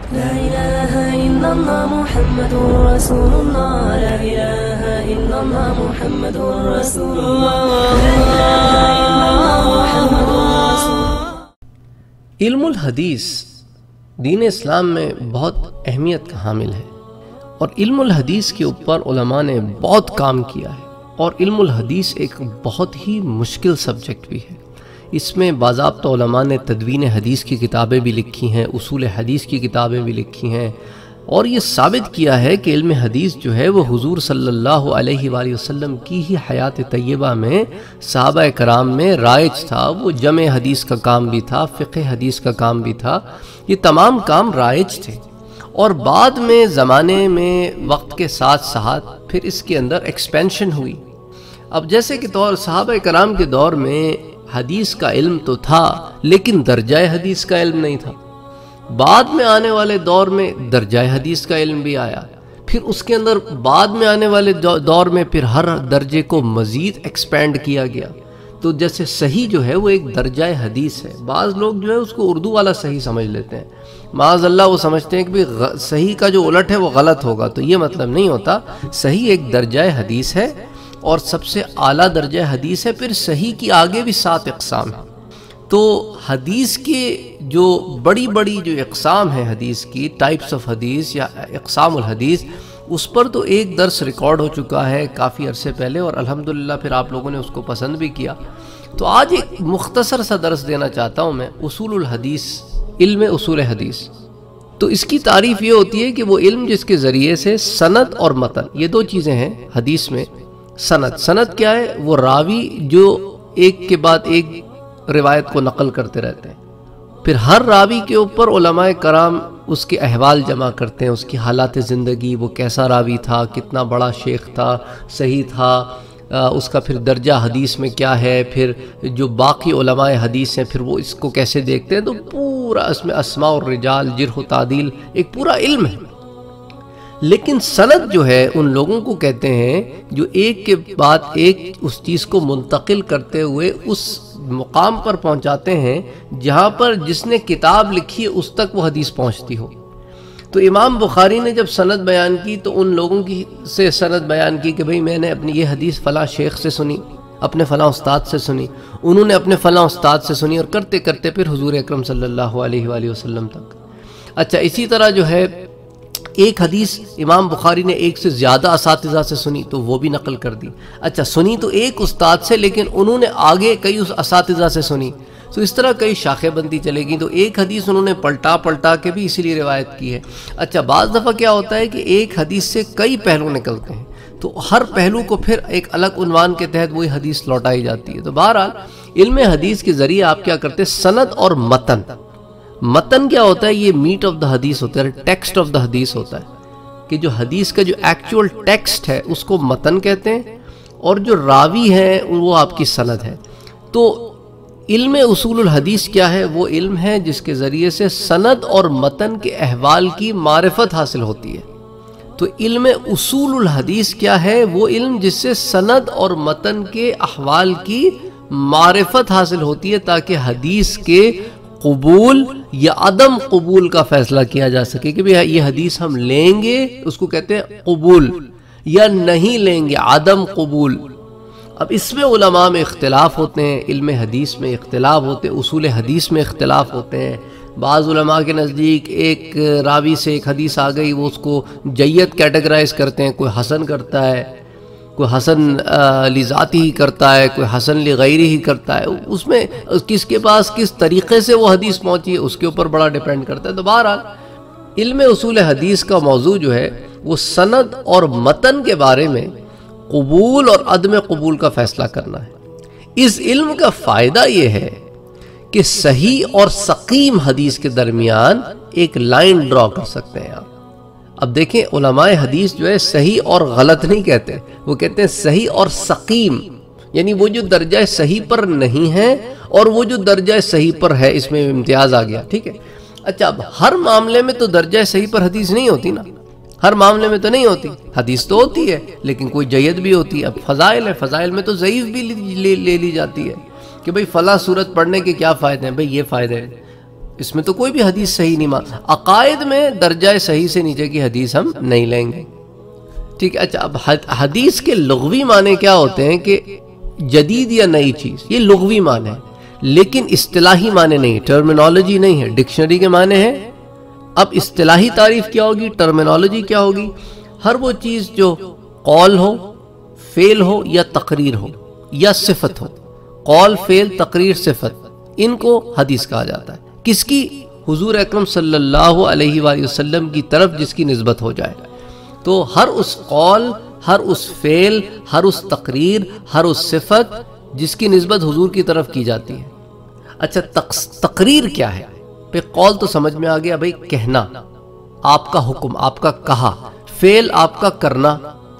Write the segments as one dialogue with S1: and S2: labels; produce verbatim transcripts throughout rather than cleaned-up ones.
S1: لا إله إلا الله محمد رسول الله لا إله إلا الله محمد رسول الله لا إله إلا الله محمد رسول الله۔
S2: علم الحدیث دین اسلام میں بہت اہمیت کا حامل ہے، اور علم الحدیث کے اوپر علماء نے بہت کام کیا ہے، اور علم الحدیث ایک بہت ہی مشکل سبجیکٹ بھی ہے۔ اس میں باضابطہ علماء نے تدوین حدیث کی کتابیں بھی لکھی ہیں، اصول حدیث کی کتابیں بھی لکھی ہیں، اور یہ ثابت کیا ہے کہ علم حدیث جو ہے وہ حضور صلی اللہ علیہ وآلہ وسلم کی ہی حیات طیبہ میں صحابہ کرام میں رائج تھا۔ وہ جمع حدیث کا کام بھی تھا، فقہ حدیث کا کام بھی تھا، یہ تمام کام رائج تھے، اور بعد میں زمانے میں وقت کے ساتھ ساتھ پھر اس کے اندر ایکسپینشن ہوئی۔ اب جیسے کہ طور صحابہ کرام کے دور میں حدیث کا علم تو تھا، لیکن درجہ حدیث کا علم نہیں تھا۔ بعد میں آنے والے دور میں درجہ حدیث کا علم بھی آیا، پھر اس کے اندر بعد میں آنے والے دور میں پھر ہر درجے کو مزید ایکسپینڈ کیا گیا۔ تو جیسے صحیح جو ہے وہ ایک درجہ حدیث ہے، بعض لوگ جو ہے اس کو اردو والا صحیح سمجھ لیتے ہیں، معاذ اللہ وہ سمجھتے ہیں کہ بھی صحیح کا جو الٹ ہے وہ غلط ہوگا، تو یہ مطلب نہیں ہوتا۔ صحیح ایک درجہ حدیث ہے، اور سب سے اعلیٰ درجہ حدیث ہے۔ پھر صحیح کی آگے بھی سات اقسام ہیں۔ تو حدیث کے جو بڑی بڑی جو اقسام ہیں حدیث کی، ٹائپس آف حدیث یا اقسام الحدیث، اس پر تو ایک درس ریکارڈ ہو چکا ہے کافی عرصے پہلے، اور الحمدللہ پھر آپ لوگوں نے اس کو پسند بھی کیا۔ تو آج ایک مختصر سا درس دینا چاہتا ہوں میں، اصول الحدیث، علم اصول حدیث۔ تو اس کی تعریف یہ ہوتی ہے کہ وہ علم جس کے ذریعے سے سند اور متن، یہ دو چیزیں ہیں حدیث میں۔ سند سند کیا ہے؟ وہ راوی جو ایک کے بعد ایک روایت کو نقل کرتے رہتے ہیں، پھر ہر راوی کے اوپر علماء کرام اس کے احوال جمع کرتے ہیں، اس کی حالات زندگی، وہ کیسا راوی تھا، کتنا بڑا شیخ تھا، صحیح تھا، اس کا پھر درجہ حدیث میں کیا ہے، پھر جو باقی علماء حدیث ہیں پھر وہ اس کو کیسے دیکھتے ہیں۔ تو پورا اس میں اسماء الرجال، جرح و تعدیل، ایک پورا علم ہے۔ لیکن سند جو ہے ان لوگوں کو کہتے ہیں جو ایک کے بعد ایک اس چیز کو منتقل کرتے ہوئے اس مقام پر پہنچاتے ہیں جہاں پر جس نے کتاب لکھی ہے اس تک وہ حدیث پہنچتی ہو۔ تو امام بخاری نے جب سند بیان کی تو ان لوگوں کی سے سند بیان کی کہ بھئی میں نے اپنی یہ حدیث فلاں شیخ سے سنی، اپنے فلاں استاد سے سنی، انہوں نے اپنے فلاں استاد سے سنی، اور کرتے کرتے پھر حضور اکرم صلی اللہ علیہ وآلہ وسلم تک۔ اچھا، اسی طرح جو ہے ایک حدیث امام بخاری نے ایک سے زیادہ اساتذہ سے سنی تو وہ بھی نقل کر دی۔ اچھا، سنی تو ایک استاد سے، لیکن انہوں نے آگے کئی اس اساتذہ سے سنی، تو اس طرح کئی شاخیں بنتی چلے گئیں۔ تو ایک حدیث انہوں نے پلٹا پلٹا کے بھی اسی لیے روایت کی ہے۔ اچھا، بعض دفعہ کیا ہوتا ہے کہ ایک حدیث سے کئی پہلو نکلتے ہیں، تو ہر پہلو کو پھر ایک الگ عنوان کے تحت وہی حدیث لوٹائی جاتی ہے۔ تو بہرحال علم حدیث کے ذریعے آپ کیا کرتے ہیں؟ سند اور متن۔ متن کیا ہوتا ہے؟ یہ میٹ آف دا حدیث ہوتا ہے، ٹیکسٹ آف دا حدیث ہوتا ہے، کہ جو حدیث کا جو ایکچول ٹیکسٹ ہے اس کو متن کہتے ہیں، اور جو راوی ہے وہ آپ کی سند ہے۔ تو علم اصول الحدیث کیا ہے؟ وہ علم ہے جس کے ذریعے سے سند اور متن کے احوال کی معرفت حاصل ہوتی ہے۔ تو علم اصول الحدیث کیا ہے؟ وہ علم جس سے سند اور متن کے احوال کی معرفت حاصل ہوتی ہے، تاکہ حدیث کے قبول یا عدم قبول کا فیصلہ کیا جا سکے کہ بھئی یہ حدیث ہم لیں گے، اس کو کہتے ہیں قبول، یا نہیں لیں گے، عدم قبول۔ اب اس میں علماء میں اختلاف ہوتے ہیں، علم حدیث میں اختلاف ہوتے ہیں، اصول حدیث میں اختلاف ہوتے ہیں۔ بعض علماء کے نزدیک ایک راوی سے ایک حدیث آ گئی، وہ اس کو جید کیٹیگرائز کرتے ہیں، کوئی حسن کرتا ہے، کوئی حسن لذاتی ہی کرتا ہے، کوئی حسن لغیری ہی کرتا ہے۔ اس میں کس کے پاس کس طریقے سے وہ حدیث پہنچی ہے اس کے اوپر بڑا ڈیپینڈ کرتا ہے۔ تو بہرحال علم اصول حدیث کا موضوع جو ہے وہ سند اور متن کے بارے میں قبول اور عدم قبول کا فیصلہ کرنا ہے۔ اس علم کا فائدہ یہ ہے کہ صحیح اور سقیم حدیث کے درمیان ایک لائن ڈرا کر سکتے ہیں آپ۔ اب دیکھیں، علماء حدیث جو ہے صحیح اور غلط نہیں کہتے، وہ کہتے ہیں صحیح اور سقیم، یعنی وہ جو درجہ صحیح پر نہیں ہے اور وہ جو درجہ صحیح پر ہے، اس میں امتیاز آ گیا، ٹھیک ہے۔ اچھا، اب ہر معاملے میں تو درجہ صحیح پر حدیث نہیں ہوتی نا، ہر معاملے میں تو نہیں ہوتی، حدیث تو ہوتی ہے لیکن کوئی جید بھی ہوتی ہے۔ اب فضائل ہے، فضائل میں تو ضعیف بھی لے لی جاتی ہے کہ بھئی فلاں صورت پڑھنے کے کیا فائدے ہیں، بھئی یہ فائدے ہیں۔ اس میں تو کوئی بھی حدیث صحیح نہیں مان. عقائد میں درجہ صحیح سے نیچے کی حدیث ہم نہیں لیں گے. ٹھیک ہے. اچھا اب حدیث کے لغوی معنی کیا ہوتے ہیں کہ جدید یا نئی چیز، یہ لغوی معنی ہے، لیکن اصطلاحی معنی نہیں، ٹرمینالوجی نہیں ہے. ڈکشنری کے معنی ہے. اب اصطلاحی تعریف کیا ہوگی، ٹرمینالوجی کیا ہوگی؟ ہر وہ چیز جو قول ہو، فعل ہو یا تقریر ہو یا صفت ہو. قول، فعل، تقریر، صفت، ان کو حدیث کہا جاتا ہے. کس کی؟ حضور اکرم صلی اللہ علیہ وآلہ وسلم کی طرف جس کی نسبت ہو جائے. تو ہر اس قول، ہر اس فعل، ہر اس تقریر، ہر اس صفت جس کی نسبت حضور کی طرف کی جاتی ہے. اچھا تقریر کیا ہے؟ پہ قول تو سمجھ میں آ گیا بھئی کہنا، آپ کا حکم، آپ کا کہا. فعل آپ کا کرنا،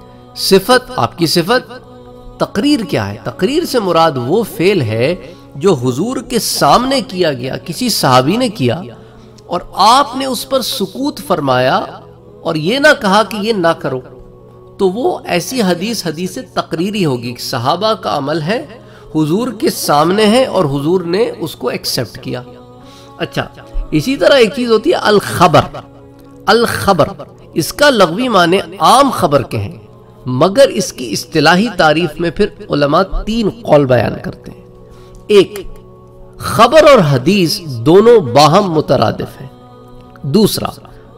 S2: صفت آپ کی صفت. تقریر کیا ہے؟ تقریر سے مراد وہ فعل ہے جو حضور کے سامنے کیا گیا، کسی صحابی نے کیا اور آپ نے اس پر سکوت فرمایا اور یہ نہ کہا کہ یہ نہ کرو، تو وہ ایسی حدیث حدیث تقریری ہوگی. صحابہ کا عمل ہے، حضور کے سامنے ہے اور حضور نے اس کو ایکسپٹ کیا. اچھا اسی طرح ایک چیز ہوتی ہے الخبر. الخبر اس کا لغوی معنی عام خبر کے ہیں، مگر اس کی اصطلاحی تعریف میں پھر علماء تین قول بیان کرتے ہیں. ایک، خبر اور حدیث دونوں باہم مترادف ہیں. دوسرا،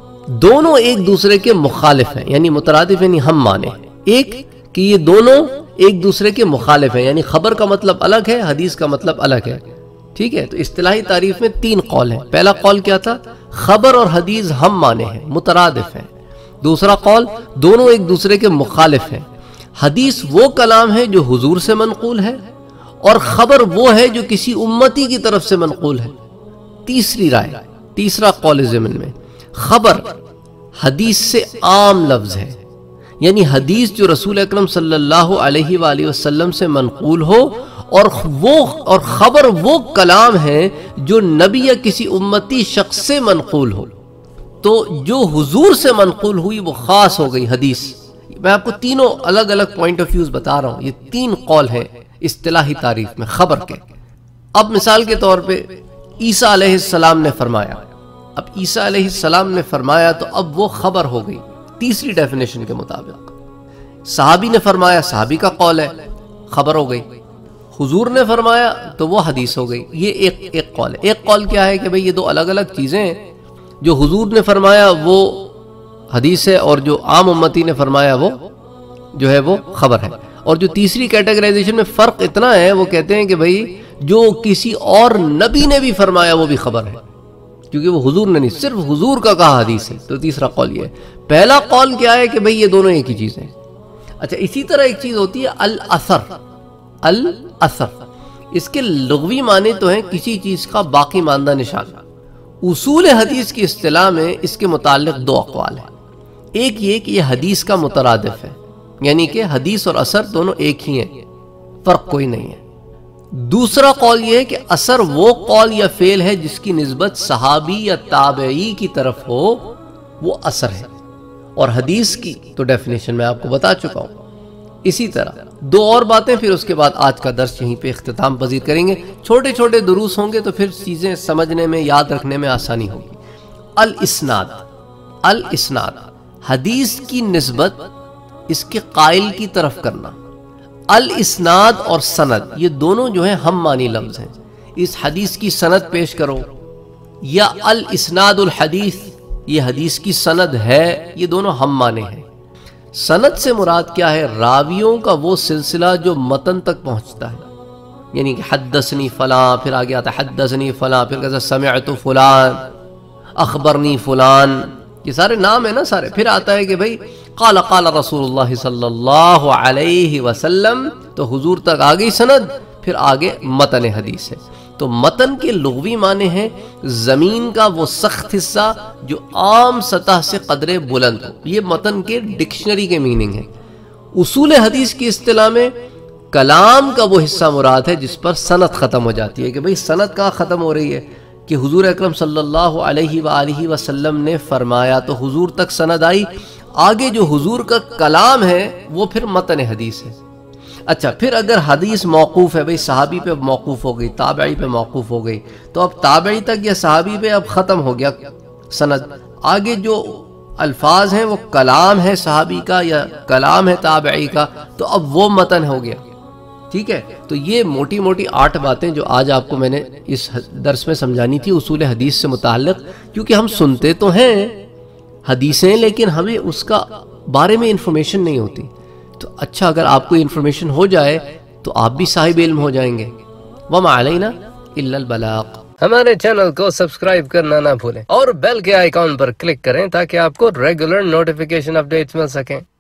S2: دونوں ایک دوسرے کے مخالف ہیں، یعنی مترادف یعنی ہم مانے. ایک کہ یہ دونوں ایک دوسرے کے مخالف ہیں، یعنی خبر کا مطلب الگ ہے، حدیث کا مطلب الگ ہے. ٹھیک ہے. تو اصطلاحی تعریف میں تین قول ہیں. پہلا قول کیا تھا؟ خبر اور حدیث ہم مانے ہیں، مترادف ہیں. دوسرا قول، دونوں ایک دوسرے کے مخالف ہیں. حدیث وہ کلام ہے جو حضور سے منقول ہے اور خبر وہ ہے جو کسی امتی کی طرف سے منقول ہے. تیسری رائے، تیسرا قول ضمن میں، خبر حدیث سے عام لفظ ہے، یعنی حدیث جو رسول اکرم صلی اللہ علیہ وآلہ وسلم سے منقول ہو، اور وہ اور خبر وہ کلام ہے جو نبی یا کسی امتی شخص سے منقول ہو. تو جو حضور سے منقول ہوئی وہ خاص ہو گئی حدیث. میں آپ کو تینوں الگ الگ پوائنٹ آف ویوز بتا رہا ہوں. یہ تین قول ہیں اصطلاحی تعریف میں خبر کے. اب مثال کے طور پہ عیسیٰ علیہ السلام نے فرمایا. اب عیسیٰ علیہ السلام نے فرمایا تو اب وہ خبر ہو گئی تیسری ڈیفینیشن کے مطابق. صحابی نے فرمایا، صحابی کا قول ہے، خبر ہو گئی. حضور نے فرمایا تو وہ حدیث ہو گئی. یہ ایک ایک قول ہے. ایک قول کیا ہے کہ بھئی یہ دو الگ الگ چیزیں ہیں، جو حضور نے فرمایا وہ حدیث ہے اور جو عام امتی نے فرمایا وہ جو ہے وہ خبر ہے. اور جو تیسری کیٹیگرائزیشن میں فرق اتنا ہے، وہ کہتے ہیں کہ بھئی جو کسی اور نبی نے بھی فرمایا وہ بھی خبر ہے، کیونکہ وہ حضور نے نہیں، صرف حضور کا کہا حدیث ہے. تو تیسرا قول یہ ہے. پہلا قول کیا ہے کہ بھئی یہ دونوں ایک ہی چیز ہیں. اچھا اسی طرح ایک چیز ہوتی ہے الاثر. الاثر اس کے لغوی معنی تو ہیں کسی چیز کا باقی ماندہ نشان. اصول حدیث کی اصطلاح میں اس کے متعلق دو اقوال ہیں. ایک یہ کہ یہ حدیث کا مترادف ہے، یعنی کہ حدیث اور اثر دونوں ایک ہی ہیں، فرق کوئی نہیں ہے. دوسرا قول یہ ہے کہ اثر وہ قول یا فعل ہے جس کی نسبت صحابی یا تابعی کی طرف ہو، وہ اثر ہے. اور حدیث کی تو ڈیفینیشن میں آپ کو بتا چکا ہوں. اسی طرح دو اور باتیں، پھر اس کے بعد آج کا درس یہیں پہ اختتام پذیر کریں گے. چھوٹے چھوٹے دروس ہوں گے تو پھر چیزیں سمجھنے میں، یاد رکھنے میں آسانی ہوگی. الاسناد. الاسناد حدیث کی نسبت اس کے قائل کی طرف کرنا. الاسناد اور سند یہ دونوں جو ہیں ہم معنی لفظ ہیں. اس حدیث کی سند پیش کرو، یا الاسناد الحدیث یہ حدیث کی سند ہے، یہ دونوں ہم معنی ہیں. سند سے مراد کیا ہے؟ راویوں کا وہ سلسلہ جو متن تک پہنچتا ہے، یعنی کہ حدثنی فلاں، پھر آگے آتا ہے حدثنی فلاں، پھر کہتا ہے سمعت فلان، اخبرنی فلان، یہ سارے نام ہیں نا سارے. پھر آتا ہے کہ بھئی قال قال رسول اللہ صلی اللہ علیہ وسلم، تو حضور تک آگئی سند، پھر آگے متن حدیث ہے. تو متن کے لغوی معنی ہیں زمین کا وہ سخت حصہ جو عام سطح سے قدرے بلند ہو. یہ متن کے ڈکشنری کے میننگ ہے. اصول حدیث کی اصطلاح میں کلام کا وہ حصہ مراد ہے جس پر سند ختم ہو جاتی ہے. کہ بھئی سند کہاں ختم ہو رہی ہے؟ کہ حضور اکرم صلی اللہ علیہ وآلہ وسلم نے فرمایا تو حضور تک سند آئی. آگے جو حضور کا کلام ہے وہ پھر متن حدیث ہے. اچھا پھر اگر حدیث موقوف ہے، بھئی صحابی پہ موقوف ہو گئی، تابعی پہ موقوف ہو گئی، تو اب تابعی تک یا صحابی پہ اب ختم ہو گیا سند، آگے جو الفاظ ہیں وہ کلام ہے صحابی کا یا کلام ہے تابعی کا، تو اب وہ متن ہو گیا. ٹھیک ہے، تو یہ موٹی موٹی آٹھ باتیں جو آج آپ کو میں نے اس درس میں سمجھانی تھی اصول حدیث سے متعلق، کیونکہ ہم سنتے تو ہیں حدیثیں لیکن ہمیں اس کا بارے میں انفارمیشن نہیں ہوتی. تو اچھا اگر آپ کو انفارمیشن ہو جائے تو آپ بھی صاحب علم ہو جائیں گے. وما علینا الا البلاغ. ہمارے چینل کو سبسکرائب کرنا نہ بھولیں اور بیل کے آئیکن پر کلک کریں تاکہ آپ کو ریگولر نوٹیفیکیشن اپڈیٹس مل سکیں.